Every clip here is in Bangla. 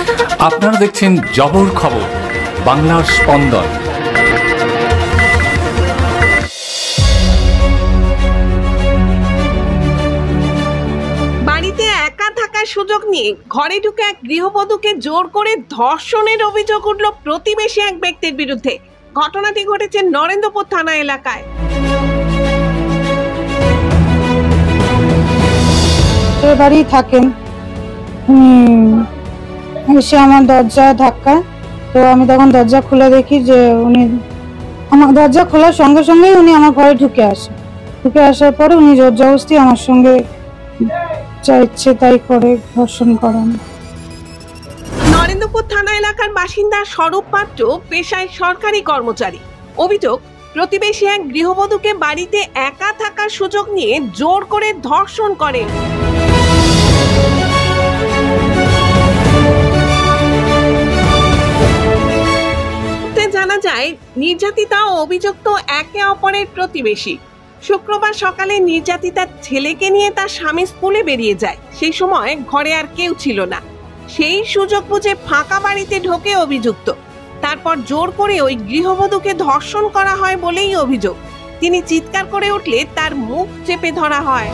আপনারা দেখছেন জবর খবর, বাংলার স্পন্দন। বাড়িতে একা থাকার সুযোগ নিয়ে ঘরে ঢুকে এক গৃহবধূকে জোর করে ধর্ষণের অভিযোগ উঠল প্রতিবেশী এক ব্যক্তির বিরুদ্ধে। ঘটনাটি ঘটেছে নরেন্দ্রপুর থানা এলাকায়। বাড়ি থাকেন, এসে আমার দরজা ধাক্কা, তো আমি তখন দরজা খুলে দেখি যে উনি আমার দরজা খোলার সঙ্গে সঙ্গেই উনি আমার ঘরে ঢুকে আসে। ঢুকে আসার পরে উনি জোর জবরদস্তি আমার সঙ্গে যা ইচ্ছে তাই করে ধর্ষণ করেন। নরেন্দ্রপুর থানা এলাকার বাসিন্দা স্বরূপ পাত্র পেশায় সরকারি কর্মচারী। অভিযোগ, প্রতিবেশী এক গৃহবধূকে বাড়িতে একা থাকার সুযোগ নিয়ে জোর করে ধর্ষণ করেন। জানা যায়, নির্যাতিতা ও অভিযুক্ত একে অপরের প্রতিবেশী। শুক্রবার সকালে নির্যাতিতার ছেলেকে নিয়ে তার স্বামী স্কুলে বেরিয়ে যায়। সেই সময় ঘরে আর কেউ ছিল না। সেই সুযোগ বুঝে ফাঁকা বাড়িতে ঢোকে অভিযুক্ত। তারপর জোর করে ওই গৃহবধূকে ধর্ষণ করা হয় বলেই অভিযোগ। তিনি চিৎকার করে উঠলে তার মুখ চেপে ধরা হয়।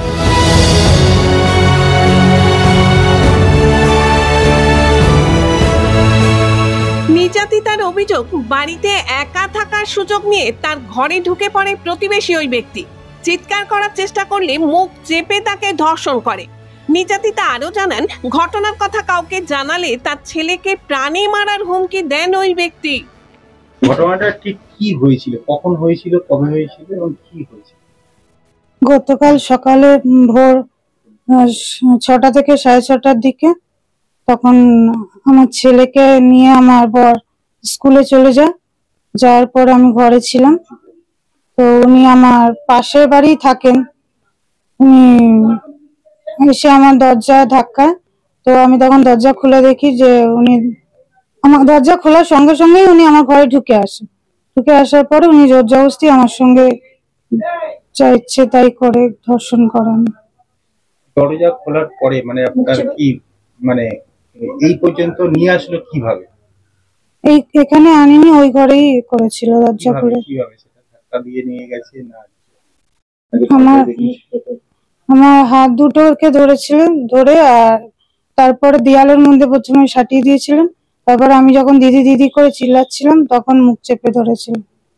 নির্যাতিতার অভিযোগ, বাড়িতে একা থাকার সুযোগ নিয়ে তার ঘরে ঢুকে পড়ে প্রতিবেশী ওই ব্যক্তি। চিৎকার করার চেষ্টা করলে মুখ চেপে তাকে ধর্ষণ করে। নির্যাতিতা আরো জানান, ঘটনার কথা কাউকে জানালে তার ছেলেকে প্রাণে মারার হুমকি দেন ওই ব্যক্তি। ঘটনাটা ঠিক কি হয়েছিল, কখন হয়েছিল, কবে হয়েছিল এবং কি হয়েছিল? গতকাল সকালে ভোর 6টা থেকে 6:30টার দিকে তখন আমার ছেলেকে নিয়ে আমার বর স্কুলে চলে যায়। যাওয়ার পর আমি ঘরে ছিলাম, তো উনি আমার পাশের বাড়ি থাকেন। উনি এসে আমার দরজা ধাক্কা, তো আমি তখন দরজা খুলে দেখি যে উনি আমার দরজা খোলার সঙ্গে সঙ্গেই উনি আমার ঘরে ঢুকে আসে। ঢুকে আসার পরে উনি জোর জবরদস্তি আমার সঙ্গে যা ইচ্ছে তাই করে ধর্ষণ করেন। দরজা খোলার পরে মানে আপনার কি মানে এই পর্যন্ত নিয়ে আসলো কিভাবে? এখানে আনিনি, ওই ঘরেই করেছিল দরজা খুলে। কিভাবে সেটা ধাক্কা দিয়ে নিয়ে গেছে না? আমার হাত দুটোকে ধরেছিলেন, ধরে আর তারপরে দেয়ালের মধ্যে প্রথমে সাটিয়ে দিয়েছিলেন। তারপর আমি যখন দিদি দিদি করে চিল্লাচ্ছিলাম তখন মুখ চেপে ধরেছিলেন।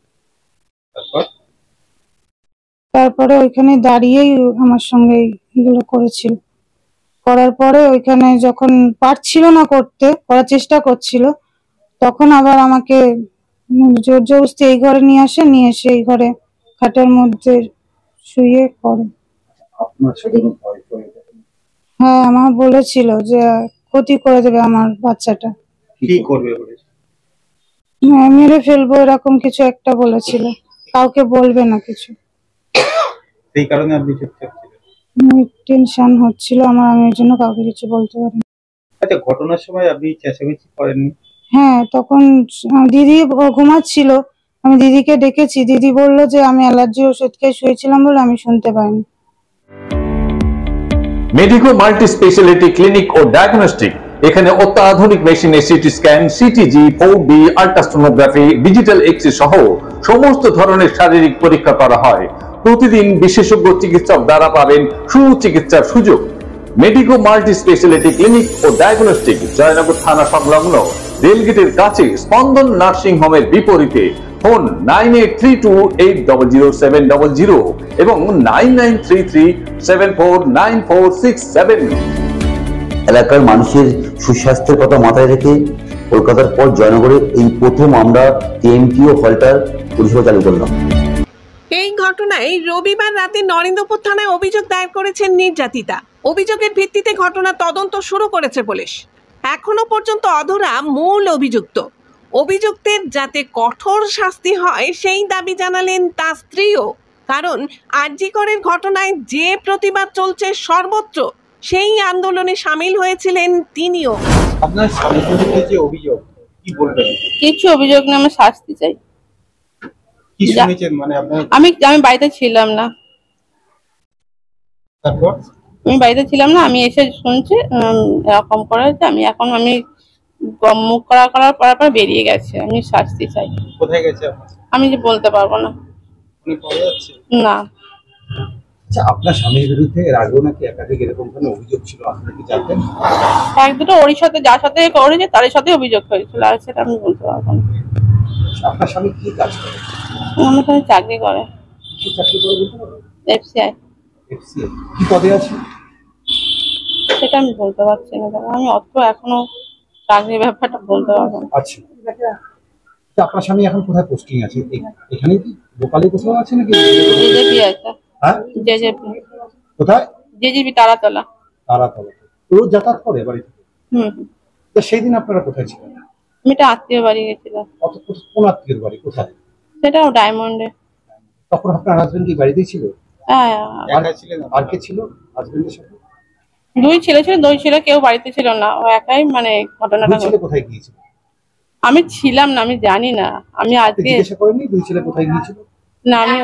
তারপরে ওইখানে দাঁড়িয়েই আমার সঙ্গে এগুলো করেছিল। করার পরে ওইখানে যখন পারছিল না করতে, করার চেষ্টা করছিল, তখন আবার আমাকে জোর জবরদস্তি এই ঘরে নিয়ে আসে, নিয়ে এসে এই ঘরে খাটের মধ্যে শুয়ে করে। হ্যাঁ, আমার বলেছিল যে ক্ষতি করে দেবে আমার বাচ্চাটা, কি করবে বলেছে, মেরে ফেলবো, এরকম কিছু একটা বলেছিল। কাউকে বলবে না কিছু, সেই কারণে আপনি চুপচাপ ছিলেন। টেনশন হচ্ছিল আমার, আমি এর জন্য কাউকে কিছু বলতে পারিনি। আচ্ছা, ঘটনার সময় আপনি চেঁচামেচি করেননি? হ্যাঁ, তখন দিদি ঘুমাচ্ছিল, আমি দিদিকে ডেকেছি। দিদি বললো যে আমি অ্যালার্জি ওষুধ খেয়ে শুয়েছিলাম বলে আমি শুনতে পাইনি। মেডিকো মাল্টি স্পেশালিটি ক্লিনিক ও ডায়াগনস্টিক, এখানে অত্যাধুনিক মেশিনে CT scan, CTG, 4D ultrasonography, digital X-ray সহ সমস্ত ধরনের শারীরিক পরীক্ষা করা হয়। প্রতিদিন বিশেষজ্ঞ চিকিৎসক দ্বারা পাবেন সুচিকিৎসার সুযোগ। মেডিকো মাল্টি স্পেশালিটি ক্লিনিক ও ডায়াগনস্টিক, জয়নগর থানা সংলগ্ন রেলগেটের কাছে, স্পন্দন নার্সিং হোমের বিপরীতে। ফোন 9832800700 এবং 9933749467। এলাকার মানুষের সুস্বাস্থ্যের কথা মাথায় রেখে কলকাতার পর জয়নগরে এই প্রথম আমরা টিএমটিও হলটার পরিষেবা চালু করলাম। এই ঘটনায় রবিবার রাতে নরেন্দ্রপুর থানায় অভিযোগ দায়ের করেছেন নির্যাতিতা। অভিযোগের ভিত্তিতে ঘটনা তদন্ত শুরু করেছে পুলিশ। এখনো পর্যন্ত অধরা মূল অভিযুক্ত। অভিযুক্তের যাতে কঠোর শাস্তি হয় সেই দাবি জানালেন তার স্ত্রীও। কারণ আরজি করের ঘটনায় যে প্রতিবাদ চলছে সর্বত্র, সেই আন্দোলনে সামিল হয়েছিলেন তিনিও। আপনার স্বামীর বিরুদ্ধে যে অভিযোগ, কি বলবেন? কিছু অভিযোগ না, আমি শাস্তি চাই। কি শুনেছেন? মানে আপনার আমি বাড়িতে ছিলাম না। তারপর আমি বাড়িতে ছিলাম না, আমি এসে শুনছি এরকম করা হয়েছে। আমি মুখ করার পর বেরিয়ে গেছে। আমি শাস্তি চাই। কোথায় গেছে আপনার? আমি যে বলতে পারবো না। উনি পাওয়া যাচ্ছে না, আচ্ছা, আপনার স্বামীর বিরুদ্ধে এর আগেও নাকি একাধিক এরকম ধরনের অভিযোগ ছিল, আপনারা কি জানতেন? এক দুটো ওর সাথে যার সাথে করেছে তার সাথে অভিযোগ হয়েছিল, আর সেটা আমি বলতে পারবো না। আপনার স্বামী কি কাজ করে? আমার স্বামী চাকরি করে, কি চাকরি করে বলতে পারবেন? FCI। FCI কি পদে আছে? সেটা আমি বলতে পারছি না, কারণ আমি অত এখনো চাকরির ব্যাপারটা বলতে পারবো না। আচ্ছা, তো আপনার স্বামী এখন কোথায় পোস্টিং আছে? এখানে কি লোকালে কোথাও আছে নাকি? জেজেপি আছে। হ্যাঁ, জেজেপি। কোথায়? জেজেপি তারাতলা। তারাতলা। রোজ যাতায়াত করে বাড়ি থেকে? তো সেই দিন আপনারা কোথায় ছিলেন? আমি একটা আত্মীয় বাড়ি গেছিলাম। কোন আত্মীয়ের বাড়ি, কোথায়? সেটাও ডায়মন্ডে। তখন আপনার হাজবেন্ড কি বাড়িতেই ছিল? হ্যাঁ, একা ছিলেন? আর কে ছিল হাজবেন্ডের সাথে? দুই ছেলে ছিল, দুই ছেলে কেউ বাড়িতে ছিল না, ও একাই মানে ঘটনাটা। দুই ছেলে কোথায় গিয়েছিল? আমি ছিলাম না, আমি জানি না। আমি আজকে জিজ্ঞাসা করেনি দুই ছেলে কোথায় গিয়েছিল? না, আমি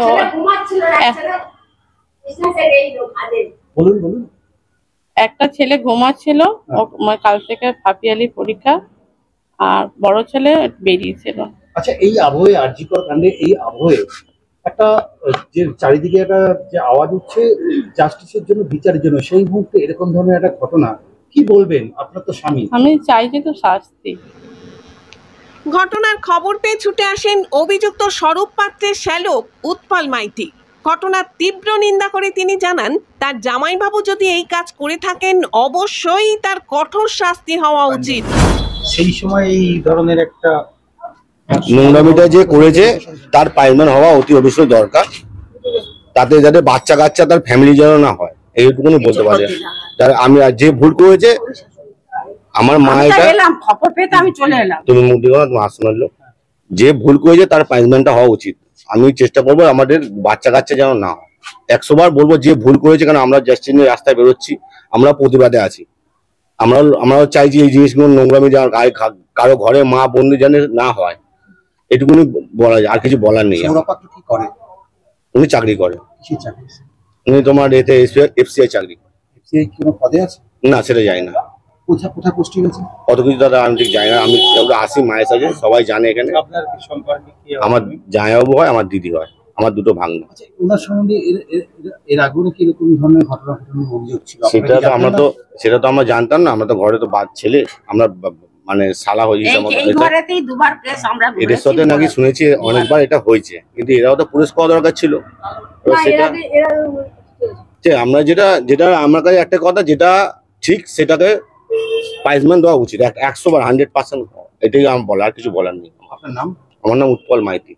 বলুন বলুন। একটা ছেলে ঘুমাচ্ছিল, কাল থেকে ফাপিয়ালি পরীক্ষা, আর বড় ছেলে বেরিয়েছিল। আচ্ছা, এই আবহে আরজিকর কাণ্ডে এই আবহে একটা যে চারিদিকে একটা যে আওয়াজ উঠছে জাস্টিসের জন্য, বিচারের জন্য, সেই মুহূর্তে এরকম ধরনের একটা ঘটনা, কি বলবেন? আপনার তো স্বামী। আমি চাইছি তো শাস্তি। ঘটনার খবর পেয়ে ছুটে আসেন অভিযুক্ত স্বরূপ পাত্রের শ্যালক উৎপল মাইতি। ঘটনার তীব্র নিন্দা করে তিনি জানান, তার জামাইবাবু যদি এই কাজ করে থাকেন অবশ্যই তার কঠোর শাস্তি হওয়া উচিত। সেই সময় এই ধরনের একটা নোংরামিটা যে করেছে তার পাইলম্যান হওয়া অতি অবশ্যই দরকার, তাতে যাতে বাচ্চা কাচ্চা তার ফ্যামিলি যেন না হয়, এইটুকুনি বলতে পারে। আমি যে ভুল করেছে আমার মা, এটা খবর পেতে আমি চলে এলাম, তুমি মুখ দিও না, তোমার আসমানলো, যে ভুল করেছে তার পানিশমেন্টটা হওয়া উচিত। আমি চেষ্টা করবো আমাদের বাচ্চা কাচ্চা যেন না হয়। 100 বার বলবো যে ভুল করেছে, কারণ আমরা জাস্টিস নিয়ে রাস্তায় বেরোচ্ছি, আমরা প্রতিবাদে আছি। আমরাও চাইছি এই জিনিসগুলো নোংরামি যেন কারো ঘরে মা বন্ধু যেন না হয়, এটুকুনি বলা যায়, আর কিছু বলার নেই। কি করে? উনি চাকরি করে। কি চাকরি? উনি তোমার এতে FCI চাকরি। FCI কোনো পদে আছে? না, সেটা যায় না। কোথায় পোস্টিং আছে? কত কিছু দাদা আমি ঠিক জানি না। আমি আসি মায়ের সাথে, সবাই জানে এখানে। আপনার সম্পর্কে কি? আমার জামাইবাবু হয়, আমার দিদি হয়, আমার দুটো ভাগ্নে। ওনার সম্বন্ধে এর আগে কি এরকম ধরনের ঘটনা অভিযোগ ছিল? সেটা তো আমরা জানতাম না। আমরা তো ঘরে তো বাদ ছেলে, আমরা মানে সালা হয়ে যেতাম। এদের সাথে নাকি শুনেছি অনেকবার এটা হয়েছে, কিন্তু এরাও তো পুলিশ করা দরকার ছিল। সেটা আমরা যেটা আমার কাছে একটা কথা, যেটা ঠিক সেটাকে পানিশমেন্ট দেওয়া উচিত 100 বার, 100%। এটাই আমার বলা, আর কিছু বলার নেই। আপনার নাম? আমার নাম উৎপল মাইতি।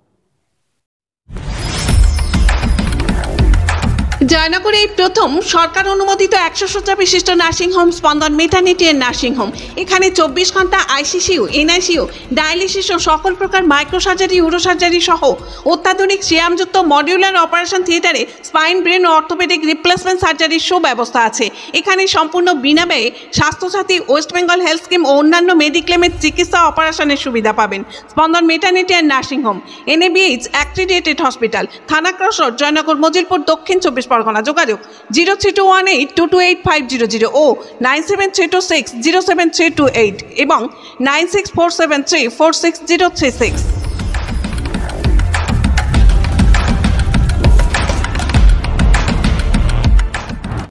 জয়নগরে এই প্রথম সরকার অনুমোদিত 100 শয্যা বিশিষ্ট নার্সিংহোম স্পন্দন মেটার্নিটি এন্ড নার্সিংহোম। এখানে 24 ঘন্টা ICCU, NICU, ডায়ালিসিস ও সকল প্রকার মাইক্রোসার্জারি, ইউরোসার্জারি সহ অত্যাধুনিক সিয়ামযুক্ত মডিউলার অপারেশন থিয়েটারে স্পাইন, ব্রেন ও অর্থোপেডিক রিপ্লেসমেন্ট সার্জারির সুব্যবস্থা আছে। এখানে সম্পূর্ণ বিনাব্যয়ে Swasthya Sathi, West Bengal health scheme ও অন্যান্য মেডিক্লেমের চিকিৎসা অপারেশনের সুবিধা পাবেন। Spandan maternity and nursing home, NABH accredited hospital, Thana cross road, Jaynagar, Majilpur, Dakshin 24 Pargana. যোগাযোগ 0321822850 ও 9732607328 এবং 9647346036।